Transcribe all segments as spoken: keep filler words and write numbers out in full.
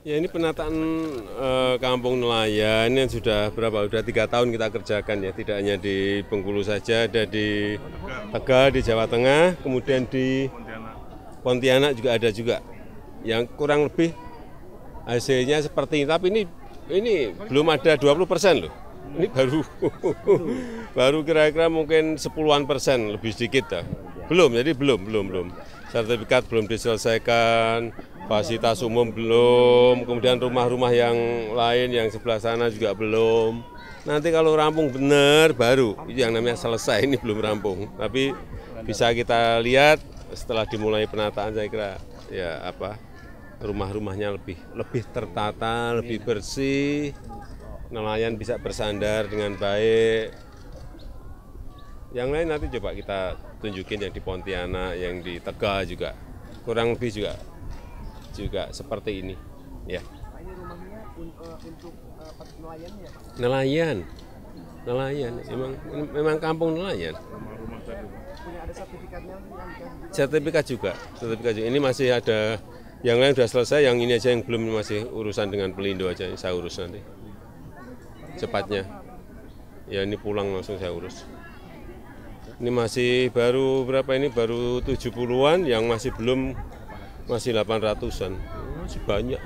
Ya ini penataan eh, kampung nelayan ini sudah berapa? Sudah tiga tahun kita kerjakan ya, tidak hanya di Bengkulu saja, ada di Tegal, di Jawa Tengah, kemudian di Pontianak juga ada juga. Yang kurang lebih hasilnya seperti ini, tapi ini ini belum ada dua puluh persen loh. Ini baru baru kira-kira mungkin sepuluhan persen lebih sedikit dah. Belum, jadi belum, belum, belum. Sertifikat belum diselesaikan, fasilitas umum belum, kemudian rumah-rumah yang lain yang sebelah sana juga belum. Nanti kalau rampung benar baru, itu yang namanya selesai, ini belum rampung. Tapi bisa kita lihat setelah dimulai penataan saya kira ya apa rumah-rumahnya lebih lebih tertata, lebih bersih, nelayan bisa bersandar dengan baik. Yang lain nanti coba kita tunjukin yang di Pontianak, yang di Tegal juga kurang lebih juga juga seperti ini, ya. Ini rumahnya untuk nelayan ya? Nelayan, nelayan, memang memang kampung nelayan. Punya ada sertifikatnya? Sertifikat juga, sertifikat juga. Ini masih ada, yang lain sudah selesai, yang ini aja yang belum, masih urusan dengan Pelindo aja, saya urus nanti. Cepatnya, ya ini pulang langsung saya urus. Ini masih baru berapa ini, baru tujuh puluhan, yang masih belum masih delapan ratusan. Masih banyak.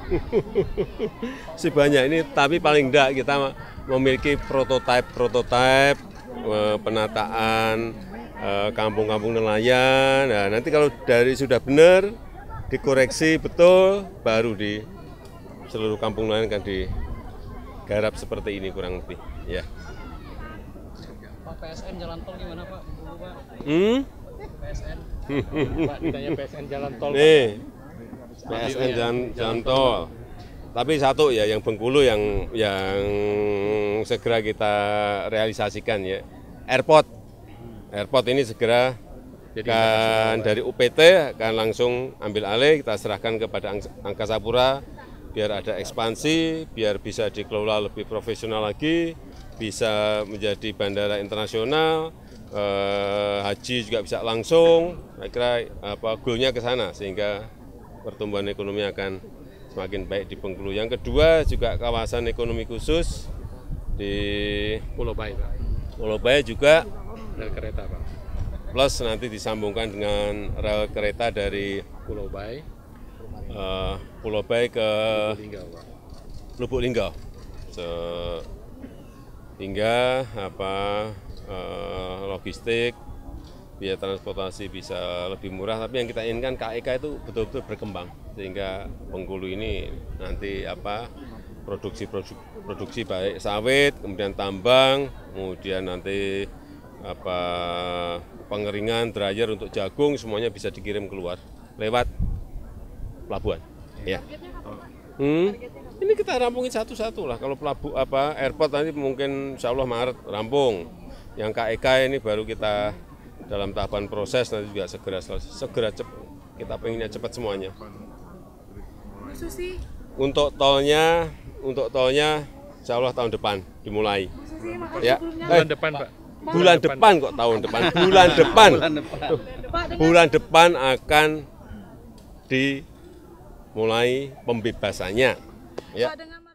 Masih banyak ini, tapi paling enggak kita memiliki prototipe-prototipe penataan kampung-kampung nelayan. Nah, nanti kalau dari sudah benar, dikoreksi betul, baru di seluruh kampung nelayan akan digarap seperti ini kurang lebih. Ya. Pak, P S N jalan tol gimana Pak? Dulu, Pak. Hmm? P S N. Pak, ditanya P S N jalan tol. Nih, P S N jalan, jalan tol. Tapi satu ya, yang Bengkulu yang yang segera kita realisasikan ya, airport. Airport ini segera kan dari U P T akan langsung ambil alih, kita serahkan kepada Angkasa Pura biar ada ekspansi, biar bisa dikelola lebih profesional lagi, bisa menjadi bandara internasional, eh, haji juga bisa langsung. Saya kira apa goalnya ke sana sehingga pertumbuhan ekonomi akan semakin baik di Bengkulu. Yang kedua juga kawasan ekonomi khusus di Pulau Bayi, Pak. Pulau Bayi juga Rel kereta, Pak. plus nanti disambungkan dengan rel kereta dari Pulau Bayi, uh, Pulau Bayi ke Linggau, Pak. Lubuk Linggau. Sehingga apa uh, logistik, biaya transportasi bisa lebih murah, tapi yang kita inginkan K E K itu betul-betul berkembang sehingga Bengkulu ini nanti apa produksi produksi baik sawit, kemudian tambang, kemudian nanti apa pengeringan, dryer untuk jagung semuanya bisa dikirim keluar lewat pelabuhan. Ya. Hmm, ini kita rampungin satu-satu lah. Kalau pelabuh apa airport nanti mungkin Insya Allah Maret rampung. Yang K E K ini baru kita dalam tahapan proses, nanti juga segera selesai, segera cepat. Kita pengennya cepat semuanya. Susi. Untuk tolnya, untuk tolnya Insya Allah tahun depan dimulai. Susi, Ya, Bulan depan, Pak. bulan depan kok tahun depan, bulan depan, bulan depan akan dimulai pembebasannya. Ya. dengan